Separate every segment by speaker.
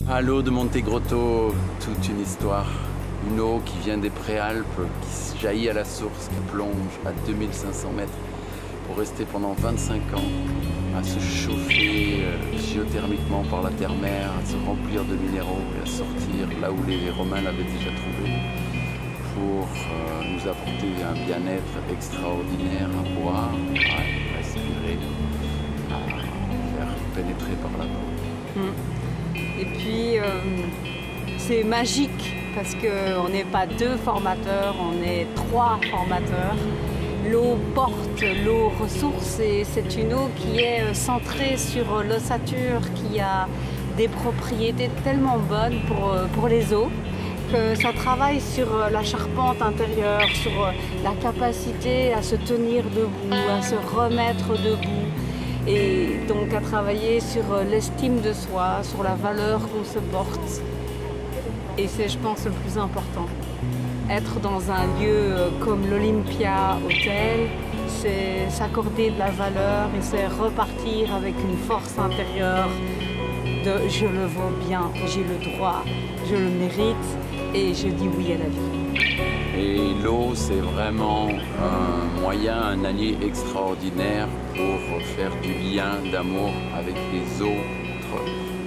Speaker 1: À l'eau de Montegrotto, toute une histoire. Une eau qui vient des Préalpes, qui jaillit à la source, qui plonge à 2500 mètres pour rester pendant 25 ans à se chauffer géothermiquement par la terre-mer, à se remplir de minéraux et à sortir là où les Romains l'avaient déjà trouvé pour nous apporter un bien-être extraordinaire à boire, à respirer, à faire pénétrer par la peau.
Speaker 2: Et puis, c'est magique parce qu'on n'est pas 2 formateurs, on est 3 formateurs. L'eau porte, l'eau ressource et c'est une eau qui est centrée sur l'ossature, qui a des propriétés tellement bonnes pour les os, que ça travaille sur la charpente intérieure, sur la capacité à se tenir debout, à se remettre debout. Et donc à travailler sur l'estime de soi, sur la valeur qu'on se porte. Et c'est, je pense, le plus important. Être dans un lieu comme l'Olympia Hotel, c'est s'accorder de la valeur et c'est repartir avec une force intérieure de « je le vaux bien, j'ai le droit, je le mérite et je dis oui à la vie ».
Speaker 1: Et l'eau, c'est vraiment un moyen, un allié extraordinaire pour faire du lien d'amour avec les autres.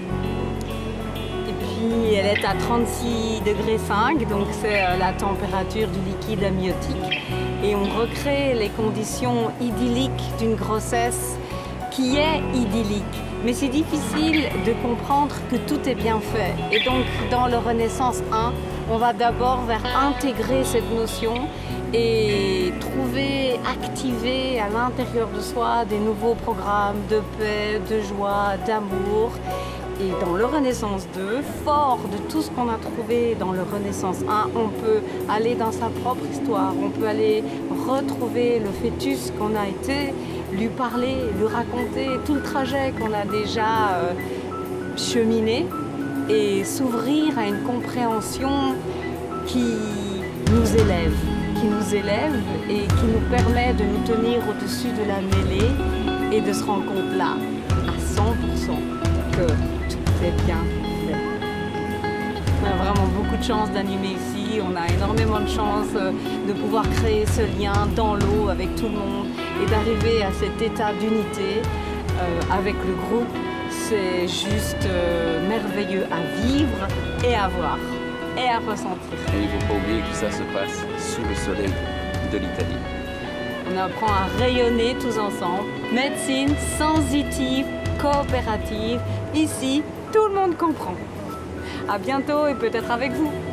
Speaker 2: Et puis, elle est à 36,5 degrés, donc c'est la température du liquide amniotique. Et on recrée les conditions idylliques d'une grossesse qui est idyllique. Mais c'est difficile de comprendre que tout est bien fait. Et donc, dans le Renaissance 1, on va d'abord vers intégrer cette notion et trouver, activer à l'intérieur de soi des nouveaux programmes de paix, de joie, d'amour. Et dans le Renaissance 2, fort de tout ce qu'on a trouvé dans le Renaissance 1, on peut aller dans sa propre histoire, on peut aller retrouver le fœtus qu'on a été, lui parler, lui raconter tout le trajet qu'on a déjà cheminé et s'ouvrir à une compréhension qui nous élève et qui nous permet de nous tenir au-dessus de la mêlée et de se rendre compte là, à 100%, que tout est bien fait. On a vraiment beaucoup de chance d'animer ici, on a énormément de chance de pouvoir créer ce lien dans l'eau avec tout le monde et d'arriver à cet état d'unité avec le groupe. C'est juste merveilleux à vivre et à voir et à ressentir.
Speaker 1: Et il ne faut pas oublier que ça se passe sous le soleil de l'Italie.
Speaker 2: On apprend à rayonner tous ensemble. Médecine sensitive, coopérative. Ici, tout le monde comprend. À bientôt et peut-être avec vous.